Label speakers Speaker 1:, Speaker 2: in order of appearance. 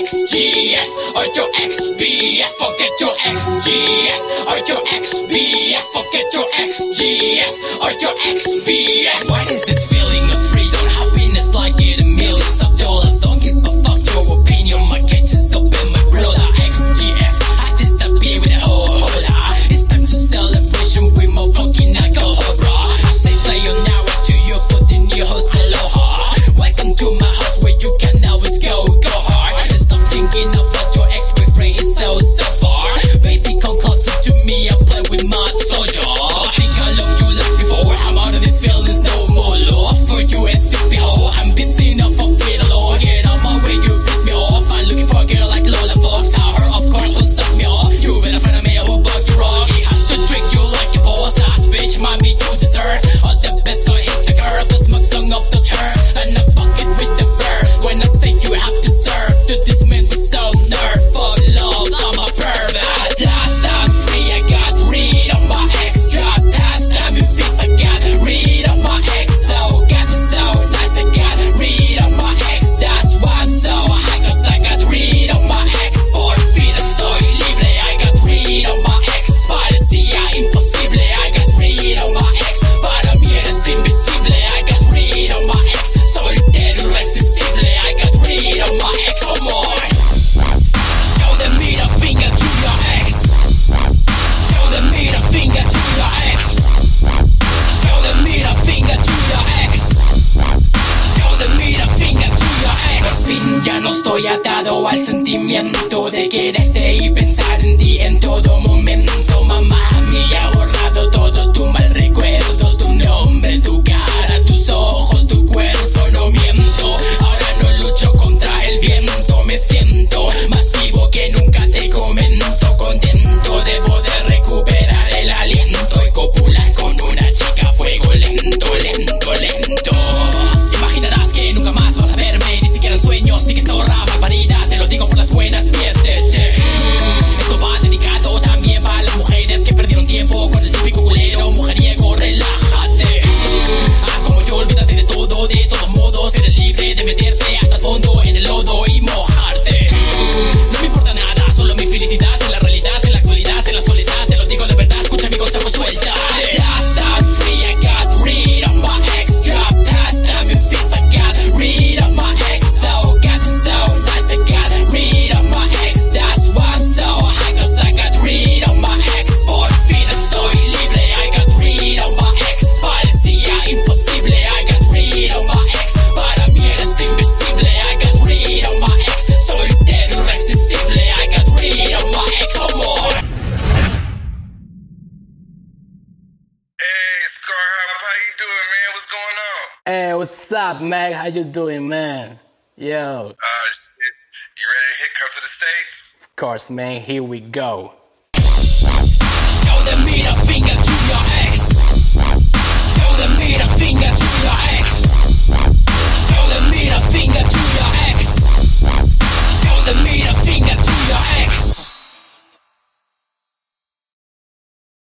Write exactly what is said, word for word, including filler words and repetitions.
Speaker 1: X G F or your X B F. Forget your X G F or your X B F. Forget your X G F or your X B F. What is this feeling of freedom? Happiness like getting millions of dollars. Don't give a fuck your opinion. My kitchen's open, my brother. X G F, I disappear with a whole hola. It's time to celebration with more fucking alcohol, bro. I say sayonara to your foot in your house, aloha. Welcome to my house where you can always go, go hard. Stop thinking about your ex-boyfriend, it's so, so far. Baby, come closer to me, I play with my soldier. Think I love you like before, I'm out of these feelings, no more love for you and stupid hoe. I'm busy enough for free the Lord, get on my way, you piss me off. I'm looking for a girl like Lola Fox, how her of course will suck me off. You better find a man who bug you off. He has to trick you like a boss ass bitch, mommy you deserve all the best, so hit the curve, the smoke song of those herbs. And I fuck it with the verb, when I say you have to serve to this man with so nerve. Fuck love, I'm a pervert. At last I'm free, I got rid of my ex. Drop past time in peace, I got rid of my ex. So got it so nice, I got rid of my ex. That's why I'm so high, cause I got rid of my ex. Por fin estoy libre, I got rid of my ex. Parecía imposible, I got rid of my ex. Para mí eres invisible, I got rid of my ex. Soltero irresistible, I got rid of my ex. Come on, show the middle finger to your ex. Show the middle finger to your ex. Show the middle finger to your ex. Show the middle finger to your ex. Por fin ya no estoy atado al sentimiento de quererte y pensar en ti en todo momento. Mamá, me ha borrado todo tu mal recuerdos, tu nombre, tu cara, tus ojos, tu cuerpo, no miento. Ahora no lucho contra el viento, me siento más vivo que nunca, te comento. Contento de poder recuperar el aliento y copular con una chica a fuego lento, lento, lento. Imaginarás que nunca más vas a verme, ni siquiera en sueños, sí que zorra, barbaridad, te lo digo por las buenas, piérdete. Mm, esto va dedicado también para las mujeres que perdieron tiempo con el típico culero mujeriego, relájate. Mm, haz como yo, olvídate de todo, de todos modos, eres libre de meterte hasta el fondo en el lodo y mojarte. Mm, no me importa nada, solo mi felicidad en la realidad, en la actualidad, en la soledad, te lo digo de verdad, escucha mi consejo, suelta. At last I'm free, I got rid of my ex. Drop past time in peace, I got rid of my ex. So got it so nice, I got rid of my ex. That's why I'm so high, cause I got rid of my ex. Por fin estoy libre, I got rid of my ex. Parecía imposible, I got rid of my ex. Para mí eres invisible, I got rid of my ex. Soltero irresistible, I got rid of my ex. Come on.
Speaker 2: Hey, Scarhop, how you doing, man? What's going on?
Speaker 3: Hey, what's up, Meg? How you doing, man? Yo,
Speaker 2: Uh, shit. You ready to hit come to the States?
Speaker 3: of course, man. Here we go.
Speaker 1: Show the middle